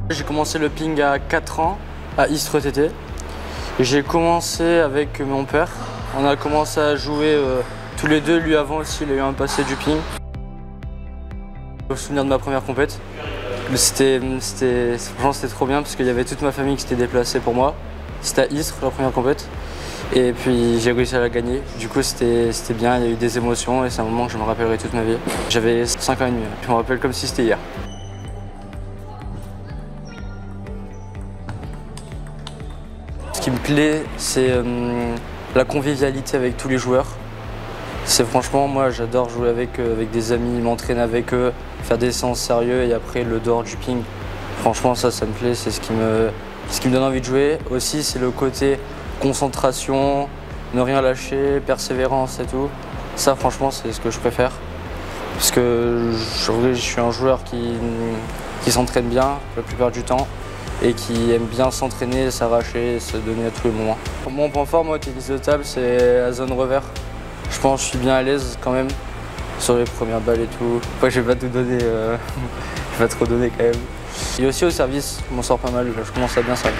J'ai commencé le ping à 4 ans à Istres TT. J'ai commencé avec mon père. On a commencé à jouer tous les deux. Lui avant aussi, il a eu un passé du ping. Au souvenir de ma première compète, franchement c'était trop bien parce qu'il y avait toute ma famille qui s'était déplacée pour moi. C'était à Istres la première compète. Et puis j'ai réussi à la gagner. Du coup c'était bien, il y a eu des émotions et c'est un moment que je me rappellerai toute ma vie. J'avais 5 ans et demi, je me rappelle comme si c'était hier. Ce qui me plaît, c'est la convivialité avec tous les joueurs. C'est franchement, moi j'adore jouer avec des amis, m'entraîner avec eux, faire des séances sérieuses et après le dehors du ping. Franchement ça me plaît, c'est ce qui me donne envie de jouer. Aussi c'est le côté concentration, ne rien lâcher, persévérance et tout. Ça franchement c'est ce que je préfère. Parce que je suis un joueur qui s'entraîne bien la plupart du temps et qui aime bien s'entraîner, s'arracher, se donner à tous les moments. Mon point fort, moi, tennis de table, c'est la zone revers. Je pense que je suis bien à l'aise quand même sur les premières balles et tout. Après, je vais pas tout donner, je vais pas trop donner quand même. Et aussi au service, je m'en sors pas mal, je commence à bien servir.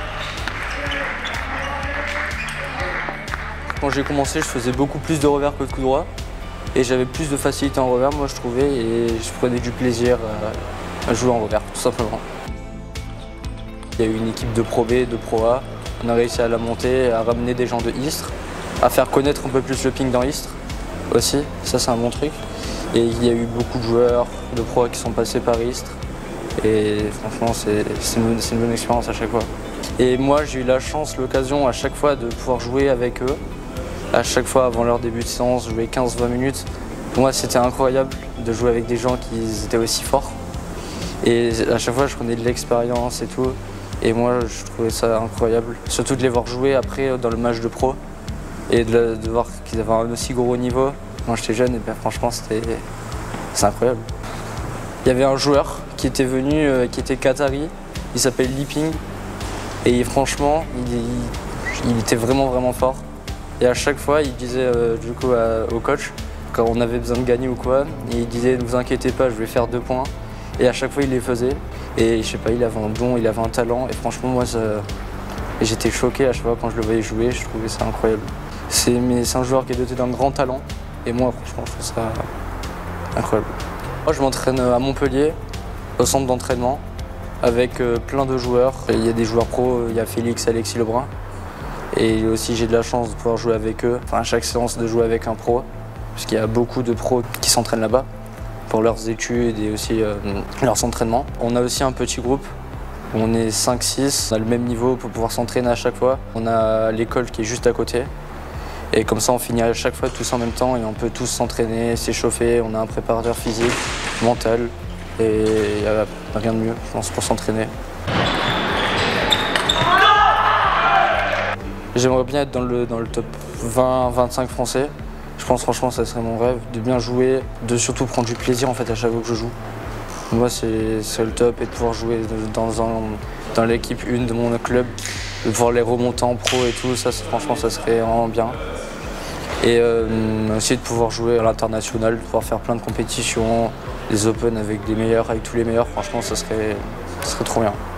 Quand j'ai commencé, je faisais beaucoup plus de revers que de coup droit. Et j'avais plus de facilité en revers, moi, je trouvais, et je prenais du plaisir à jouer en revers, tout simplement. Il y a eu une équipe de Pro B, de Pro A. On a réussi à la monter, à ramener des gens de Istres, à faire connaître un peu plus le ping dans Istres aussi. Ça, c'est un bon truc. Et il y a eu beaucoup de joueurs de Pro A qui sont passés par Istres. Et franchement, c'est une bonne expérience à chaque fois. Et moi, j'ai eu la chance, l'occasion à chaque fois de pouvoir jouer avec eux. À chaque fois, avant leur début de séance, jouer 15-20 minutes. Pour moi, c'était incroyable de jouer avec des gens qui étaient aussi forts. Et à chaque fois, je prenais de l'expérience et tout. Et moi, je trouvais ça incroyable. Surtout de les voir jouer après dans le match de pro et de voir qu'ils avaient un aussi gros niveau. Quand j'étais jeune, et bien, franchement, c'est incroyable. Il y avait un joueur qui était venu, qui était qatari. Il s'appelle Li Ping. Et franchement, il était vraiment fort. Et à chaque fois, il disait du coup au coach, quand on avait besoin de gagner ou quoi, et il disait « Ne vous inquiétez pas, je vais faire 2 points ». Et à chaque fois, il les faisait. Et je sais pas, il avait un don, il avait un talent. Et franchement, moi, j'étais choqué à chaque fois quand je le voyais jouer. Je trouvais ça incroyable. C'est un joueur qui est doté d'un grand talent. Et moi, franchement, je trouve ça incroyable. Moi, je m'entraîne à Montpellier, au centre d'entraînement, avec plein de joueurs. Il y a des joueurs pros, il y a Félix, Alexis Lebrun. Et aussi, j'ai de la chance de pouvoir jouer avec eux. Enfin, à chaque séance, de jouer avec un pro. Parce qu'il y a beaucoup de pros qui s'entraînent là-bas pour leurs études et aussi leurs entraînements. On a aussi un petit groupe, on est 5-6, on a le même niveau pour pouvoir s'entraîner à chaque fois. On a l'école qui est juste à côté et comme ça on finit à chaque fois tous en même temps et on peut tous s'entraîner, s'échauffer. On a un préparateur physique, mental et il n'y a rien de mieux, je pense, pour s'entraîner. J'aimerais bien être dans le top 20-25 français. Je pense franchement ça serait mon rêve, de bien jouer, de surtout prendre du plaisir en fait à chaque fois que je joue. Moi c'est le top et de pouvoir jouer dans l'équipe 1 de mon club, de pouvoir les remonter en pro et tout, ça franchement ça serait vraiment bien. Et aussi de pouvoir jouer à l'international, de pouvoir faire plein de compétitions, des open avec les meilleurs, avec tous les meilleurs, franchement ça serait trop bien.